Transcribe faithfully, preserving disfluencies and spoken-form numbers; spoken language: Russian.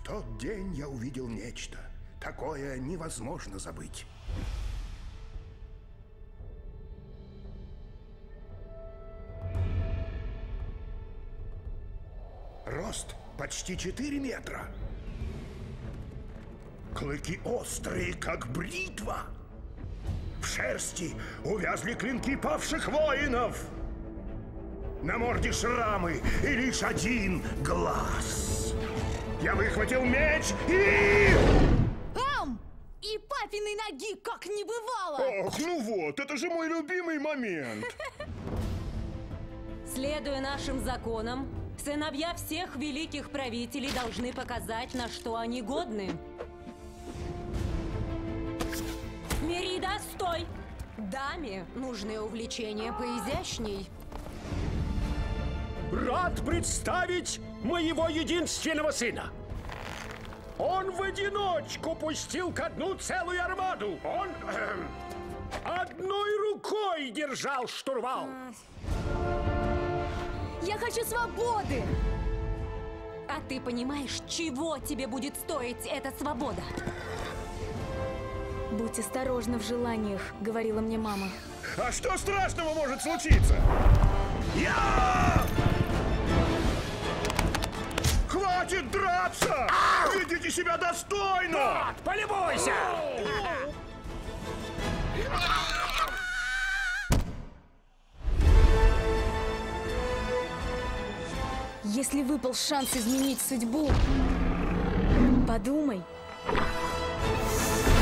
тот день я увидел нечто. Такое невозможно забыть. Рост почти четыре метра. Клыки острые, как бритва. В шерсти увязли клинки павших воинов. На морде шрамы и лишь один глаз. Я выхватил меч и... Ам! И папиной ноги как не бывало! Ох, ну вот, это же мой любимый момент. Следуя нашим законам, сыновья всех великих правителей должны показать, на что они годны. Мерида, стой! Даме нужны увлечения поизящней. Рад представить моего единственного сына. Он в одиночку пустил ко дну целую армаду. Он эм, одной рукой держал штурвал. Я хочу свободы! А ты понимаешь, чего тебе будет стоить эта свобода? Будь осторожна в желаниях, говорила мне мама. А что страшного может случиться? Я! Хватит драться! Ведите себя достойно! Вот, полюбуйся! Если выпал шанс изменить судьбу, подумай.